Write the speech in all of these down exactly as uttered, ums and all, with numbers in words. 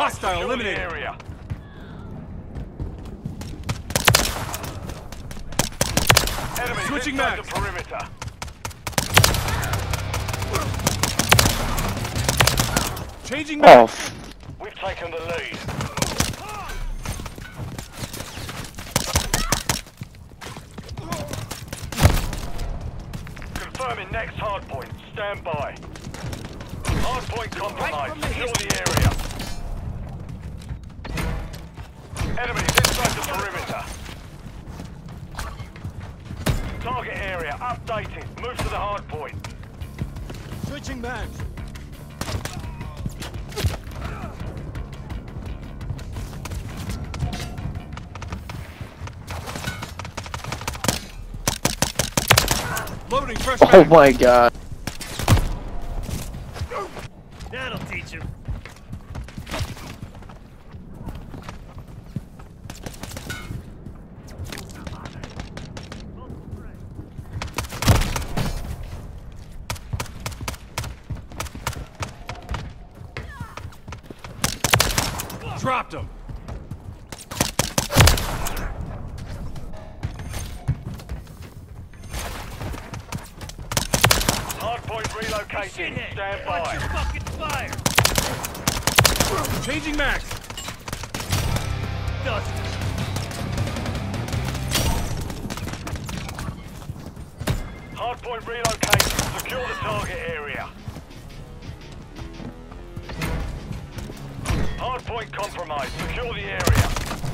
Hostile Secure eliminated. the area. Enemies Switching inside mags. the perimeter. Changing Oh, back. f- We've taken the lead. Confirming next hard point. Stand by. Hard point compromised. Secure the area. Enemies inside the perimeter. Target area updated. Move to the hard point. Switching mags. Loading fresh oh mag. my god. That'll teach him. Dropped him. Hard point relocating. Shithead! Stand Watch your by. fucking fire! Changing mags. Dust. Hard point relocating. Secure the target area. Hard point compromised. Secure the area.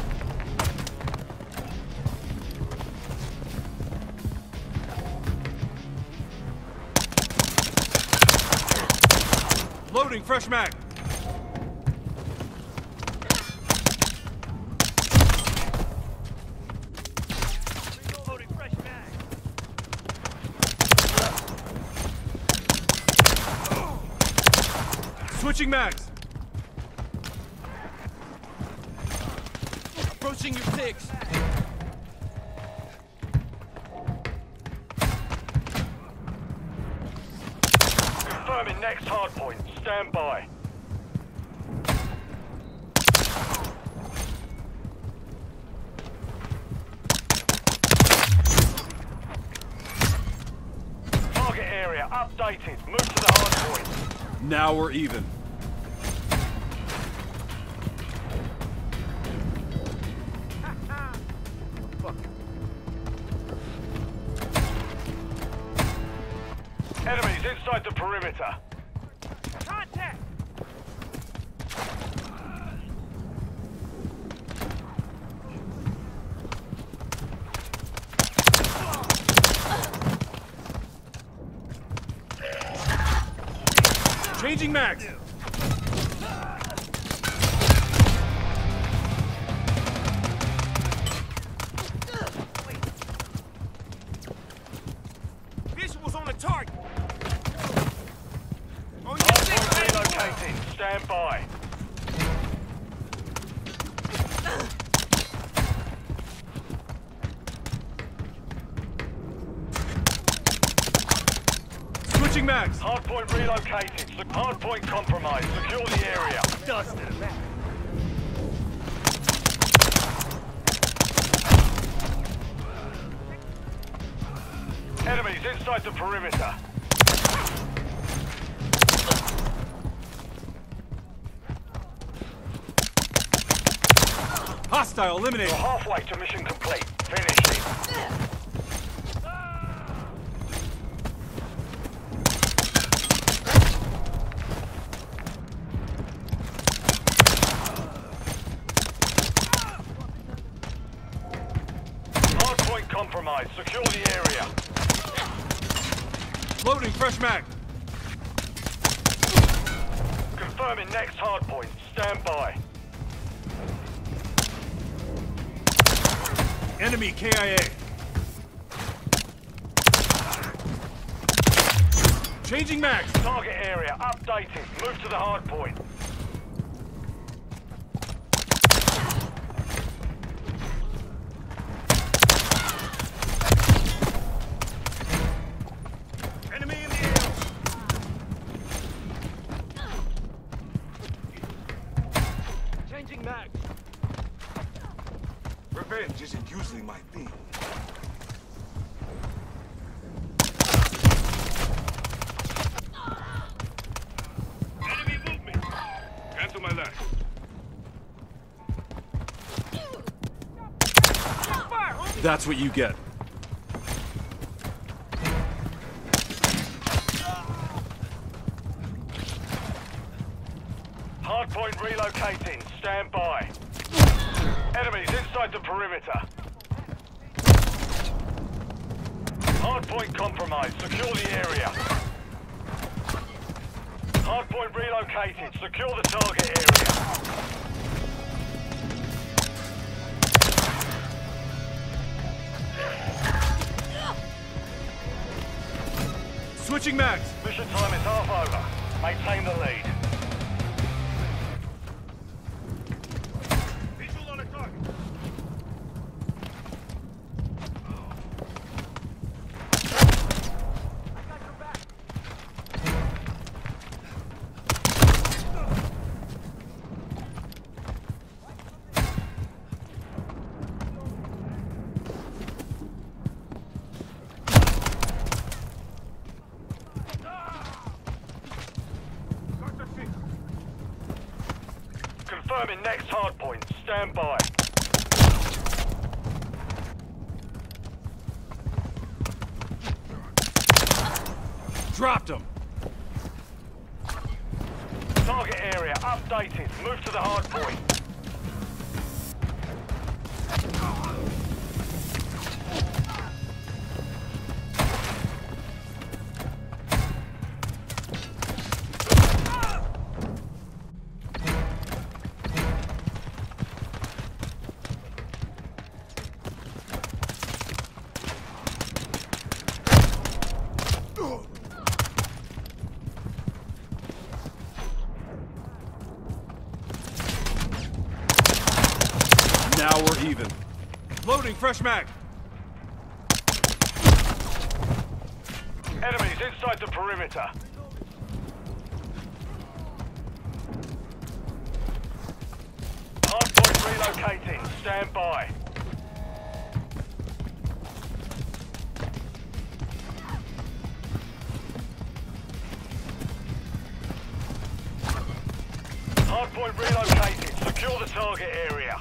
Loading fresh mag. Loading fresh mag. Switching mags. Approaching your pigs. Confirming next hard point. Stand by. Target area updated. Move to the hard point. Now we're even. Enemies inside the perimeter. Contact! Changing mags. Visuals on the target! On your Hard six, point man! relocating. Stand by. Switching mags. Hard point relocated. Se- Hard point compromised. Secure the area. Dusted. Enemies inside the perimeter. Hostile You're eliminated. halfway to mission complete. Finish it. Hard point compromised. Secure the area. Loading fresh mag. Confirming next hard point. Stand by. Enemy K I A. Changing mags. Target area updated. Move to the hard point. Enemy in the air! usually my thing. Enemy movement. Cancel my last. Fire, homie! That's what you get. Hardpoint relocating. Stand by. Enemies inside the perimeter. Hardpoint compromised. Secure the area. Hardpoint relocated. Secure the target area. Switching mags. Mission time is half over. Maintain the lead. Visual on the target. I got your back. Got the feet. Confirming next hardpoint. Stand by. Dropped him. Target area updated. Move to the hardpoint. Now we're even. Loading fresh mag. Enemies inside the perimeter. Hardpoint relocating. Stand by. Hardpoint relocated. Secure the target area.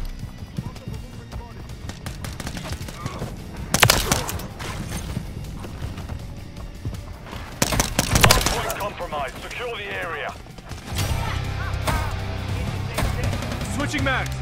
Hardpoint compromised. Secure the area. Switching mags.